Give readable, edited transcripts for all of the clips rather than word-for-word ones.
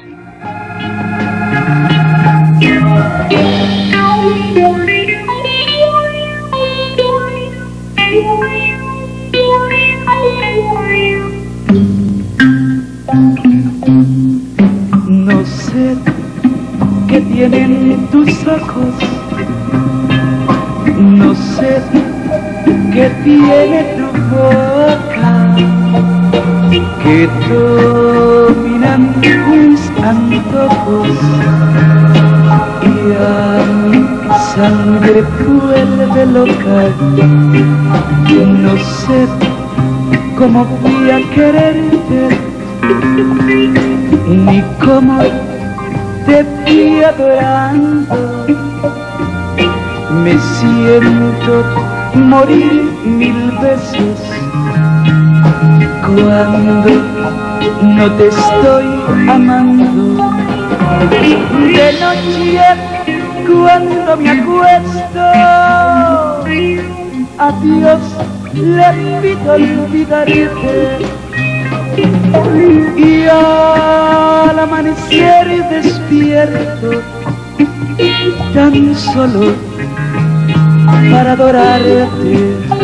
No sé qué tienen tus ojos, no sé qué tiene tu boca, que dominan mis antojos y a mi sangre vuelve loca. No sé cómo fui a quererte, ni cómo te fui adorando. Me siento morir mil veces cuando no te estoy amando. De noche cuando me acuesto, a Dios le pido olvidarte, y al amanecer despierto tan solo para adorarte.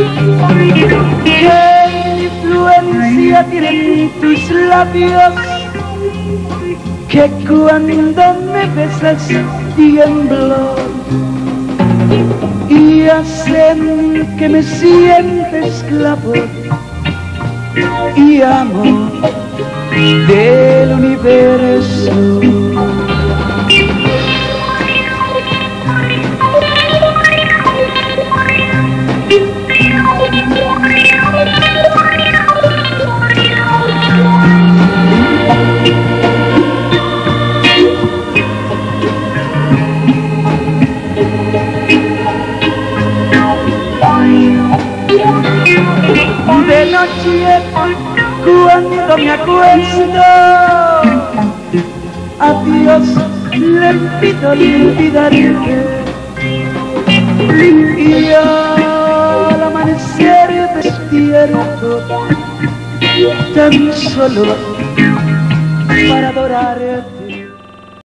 ¿Qué influencia tienen tus labios que cuando me besas tiemblo y hacen que me sienta esclavo y amo del universo? De noche cuando me acuesto, a Dios le pido olvidarte, y al amanecer despierto tan solo para adorarte.